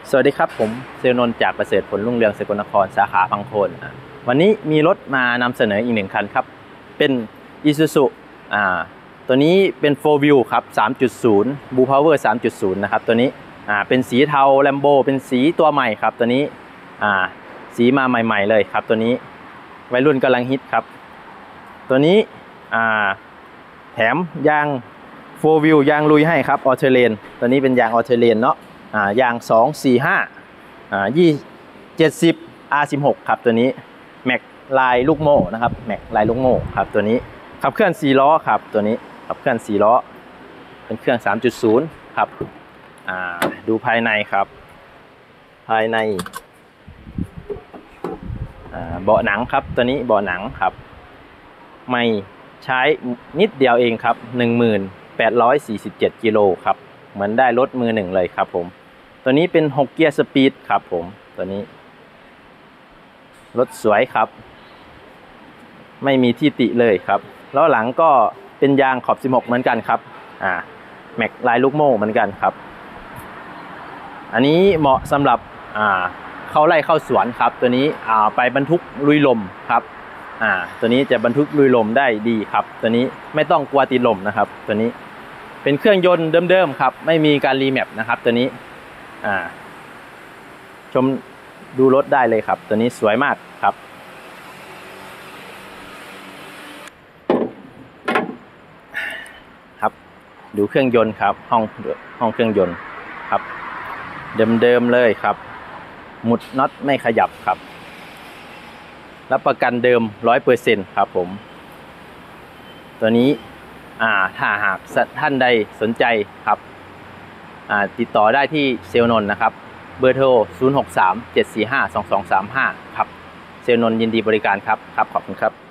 สวัสดีครับผมเซลนนท์จากประเสริฐผลรุ่งเรืองสกลนครสาขาพังโคนวันนี้มีรถมานำเสนออีกหนึ่งคันครับเป็น Isuzu ตัวนี้เป็น 4Wheel ครับ 3.0 Blue Power 3.0 นะครับตัวนี้เป็นสีเทา Lambo เป็นสีตัวใหม่ครับตัวนี้สีมาใหม่ๆเลยครับตัวนี้วัยรุ่นกำลังฮิตครับตัวนี้แถมยาง 4Wheel ยางลุยให้ครับออเทเลนตัวนี้เป็นยางออเทเลนเนาะยาง245 70 R16 ครับตัวนี้แม็กลายลูกโม่นะครับแม็กลายลูกโม่ครับตัวนี้ขับเคลื่อน4ล้อครับตัวนี้ขับเคลื่อน4ล้อเป็นเครื่อง 3.0 ครับดูภายในครับภายในเบาะหนังครับตัวนี้เบาะหนังครับไม่ใช้นิดเดียวเองครับ 1847 กิโลครับเหมือนได้รถมือหนึ่งเลยครับผมตัวนี้เป็น6เกียร์สปีดครับผมตัวนี้รถสวยครับไม่มีที่ติเลยครับล้อหลังก็เป็นยางขอบ16เหมือนกันครับแม็กลายลูกโม่เหมือนกันครับอันนี้เหมาะสำหรับเข้าไร่เข้าสวนครับตัวนี้ไปบรรทุกลุยลมครับตัวนี้จะบรรทุกลุยลมได้ดีครับตัวนี้ไม่ต้องกลัวติดลมนะครับตัวนี้เป็นเครื่องยนต์เดิมๆครับไม่มีการรีแมปนะครับตัวนี้ชมดูรถได้เลยครับตัวนี้สวยมากครับครับดูเครื่องยนต์ครับห้องเครื่องยนต์ครับเดิมๆเลยครับหมุดน็อตไม่ขยับครับรับประกันเดิม 100% ครับผมตัวนี้ถ้าหากท่านใดสนใจครับติดต่อได้ที่เซลนนท์นะครับเบอร์โทร 063 745 2235 ครับเซลนนท์ยินดีบริการครับขอบคุณครับ